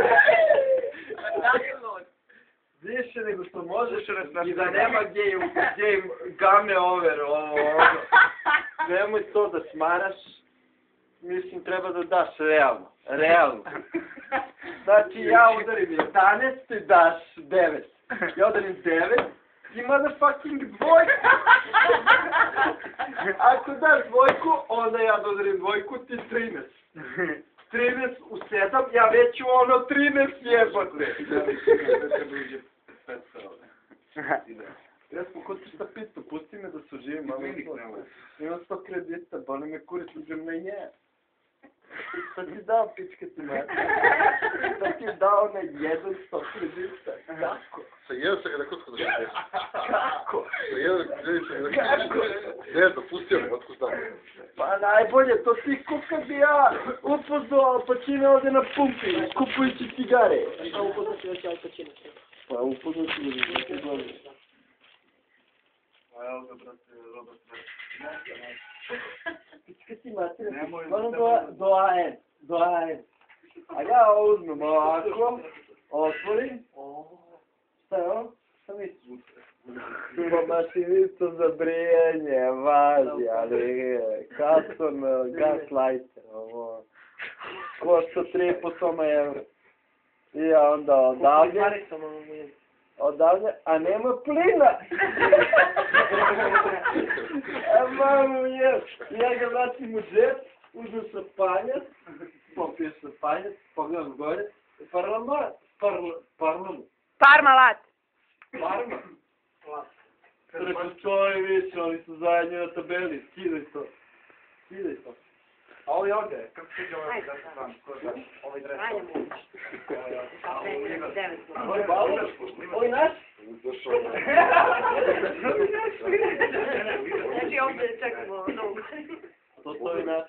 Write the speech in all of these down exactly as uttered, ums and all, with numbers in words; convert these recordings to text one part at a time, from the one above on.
Više nego što možeš i da nema gej, gej game over, ovo, ono. Nemoj to da smaraš. Mislim, treba da daš realno. Realno. Znači, ja udarim jedanaest, ti daš devet. Ja udarim devet i motherfucking dvojku. Ako daš dvojku, onda ja udarim dvojku, ti trinaest. trinaest u sedam, ja već ću ono trinaest jebate. Ja smo kod šta pitu, pusti me da se živim, malo imam sto kredita, boli me kurac, uđem na je. Šta ti dao, pička ti mati? Šta ti dao na jedan sto kredita? Kako? Sa jedan sam ga rekao da se desi. Kako? Sa jedan kredit sam ga rekao da se desi. Ne znam, pustio me, otko znam. Pa najbolje, to ti ko kad bi ja upoznao Al Pacino ovdje na pumpi, kupujući cigare. A upoznao si već Al Pacino? Pa upoznao si već neke godine. A evo ga, brate, Robert Redford. Pička ti matera, stvarno do A N, do A N. A ja uzmem ovako, otvorim. Šta je ovo? Šta misliš? Pa mašinicu za brijanje, važi, ali Custom Gaslighter, ovo. Košta tri po sto evra. I ja onda odavde, odavde, a nema plina! A mamu je, ja ga vratim u džep, uzem šampanjac, popio šampanjac, pogledam gore, parlament, parla, parlament, Parmalat. parma. Rekao, čoj više, oni su zajedno na tabeli, skidaj to, skidaj to. A ovo je ovdje, kako se će ovaj dres van? Ovaj dres van? Ajde moguće. Ovo je Bauer, ovo je naš? Znači ovdje čekamo novu. To stoji naš.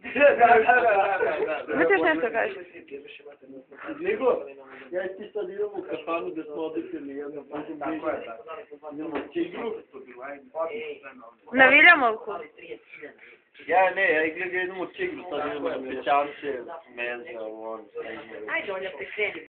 Hoćeš nešto kažeš? Nego, ja i ti sad idemo u kafanu gdje smo odetili jedno putu bliže. Idemo u Tigru. Na Viljamovku. Ja ne, ja idemo u Tigru, sad idemo na Pećance, Menza, on. Ajde, Olja, prikreni.